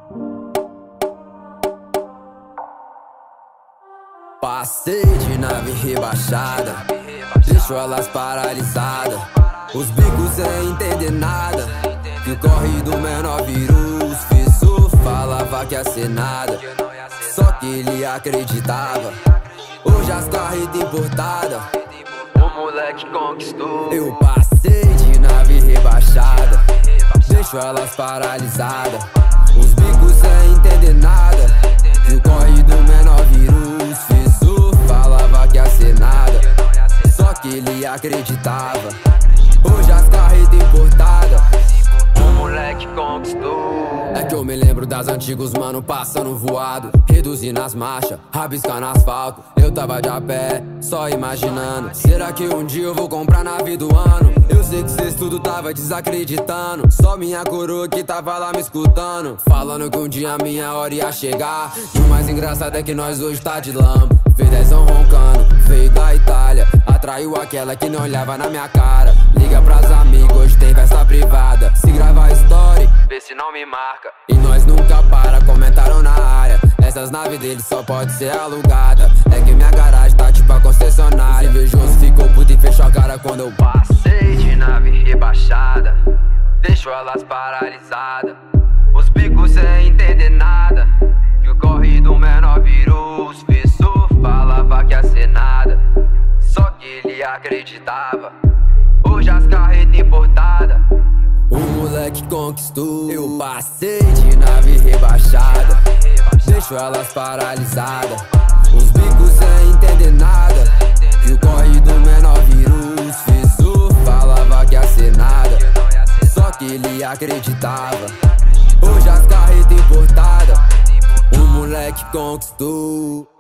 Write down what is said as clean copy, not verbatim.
Passei de nave rebaixada, deixou elas paralisadas. Os bicos sem entender nada, que o corre do menor virus. Fizu falava que ia ser nada, só que ele acreditava. Hoje as carretas importadas, o moleque conquistou. Eu passei de nave rebaixada, deixou elas paralisadas. Os bicos sem entender nada, que o corre do menor virus. Fizu falava que ia ser nada, só que ele acreditava. Hoje as carretas importadas, o moleque conquistou. É que eu me lembro das antigos mano passando voado, reduzindo as marchas, rabiscando asfalto. Eu tava de a pé, só imaginando, será que um dia eu vou comprar nave do ano? Eu sei que cês tudo tava desacreditando, só minha coroa que tava lá me escutando, falando que um dia a minha hora ia chegar. E o mais engraçado é que nós hoje tá de lambo, fez dezão roncando, veio da Itália, atraiu aquela que não olhava na minha cara. Liga pras amigos, hoje tem festa privada, se gravar story, vê se não me marca. E nós nunca para, comentaram na área, essas naves deles só pode ser alugada. É que minha garagem tá tipo a concessionária. O invejoso ficou puto e fechou a cara quando eu passei de nave rebaixada, deixou elas paralisadas. Os bicos sem entender nada, que o corre do menor virus. Fizu falava que ia ser nada, só que ele acreditava. Hoje as carretas importadas, o moleque conquistou. Eu passei de nave rebaixada, deixou elas paralisadas. Os bicos sem entender nada, que o corre do menor virus. Fizu falava que ia ser nada, só que ele acreditava. Hoje as carretas importadas, o moleque conquistou.